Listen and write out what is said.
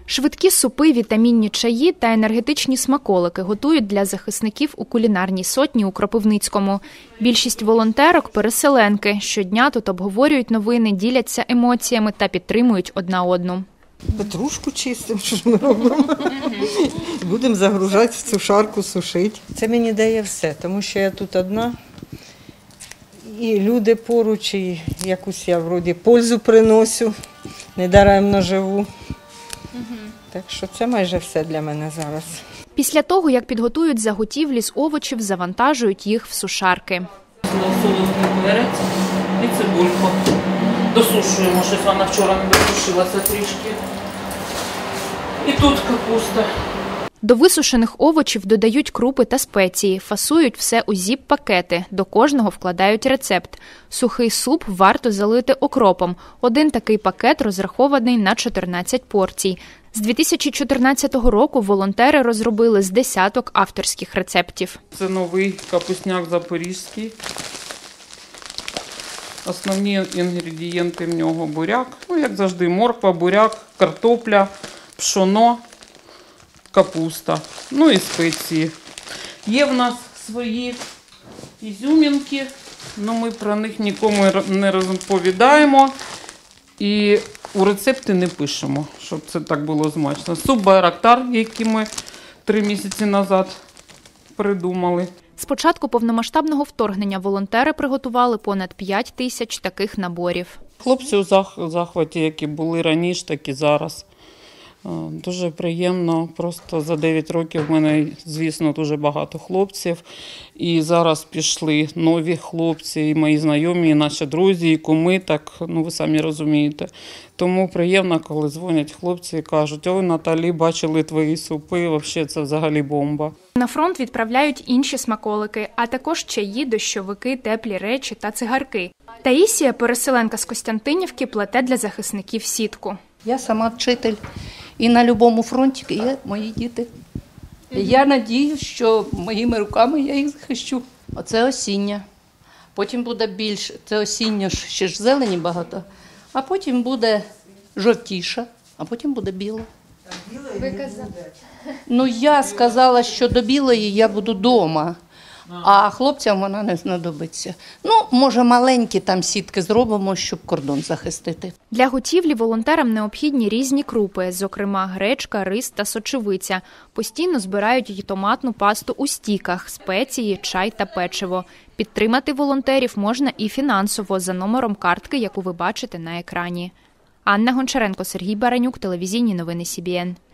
Швидкі супи, вітамінні чаї та енергетичні смаколики готують для захисників у кулінарній сотні у Кропивницькому. Більшість волонтерок – переселенки. Щодня тут обговорюють новини, діляться емоціями та підтримують одна одну. Петрушку чистимо, що ж ми робимо. Будемо загружати в сушарку, сушити. Це мені дає все, тому що я тут одна. І люди поруч, і якусь я вроді пользу приносю, недаремно живу. Так що це майже все для мене зараз. Після того, як підготують заготівлі з овочів, завантажують їх в сушарки. Солодкий перець і цибульку. Досушуємо, щось вона вчора не досушилася трішки. І тут капуста. До висушених овочів додають крупи та спеції, фасують все у зіп-пакети, до кожного вкладають рецепт. Сухий суп варто залити окропом. Один такий пакет розрахований на 14 порцій. З 2014 року волонтери розробили з десяток авторських рецептів. Це новий капусняк запорізький. Основні інгредієнти в нього – буряк, як завжди, морква, буряк, картопля, пшоно, капуста, і спеції. Є в нас свої ізюмінки, ми про них нікому не розповідаємо і у рецепти не пишемо, щоб це так було смачно. Суп байрактар, який ми 3 місяці назад придумали. З початку повномасштабного вторгнення волонтери приготували понад 5 тисяч таких наборів. Хлопці у захваті, які були раніше, так і зараз. Дуже приємно, просто за 9 років в мене, звісно, дуже багато хлопців. І зараз пішли нові хлопці, і мої знайомі, і наші друзі, і куми, так, ви самі розумієте. Тому приємно, коли дзвонять хлопці і кажуть: «Ой, Наталі, бачили твої супи, взагалі це взагалі бомба». На фронт відправляють інші смаколики, а також чаї, дощовики, теплі речі та цигарки. Таїсія, переселенка з Костянтинівки, плете для захисників сітку. Я сама вчитель, і на будь-якому фронті є мої діти. Я сподіваюся, що моїми руками я їх захищу. Оце осіння. Потім буде більше. Це осіння, ще ж зелені багато. А потім буде жовтіша, а потім буде біла. Ви казали? Я сказала, що до білої я буду вдома, а хлопцям вона не знадобиться. Може, маленькі там сітки зробимо, щоб кордон захистити. Для готівлі волонтерам необхідні різні крупи, зокрема гречка, рис та сочевиця. Постійно збирають і томатну пасту у стіках, спеції, чай та печиво. Підтримати волонтерів можна і фінансово за номером картки, яку ви бачите на екрані. Анна Гончаренко, Сергій Баранюк, телевізійні новини СІБІН.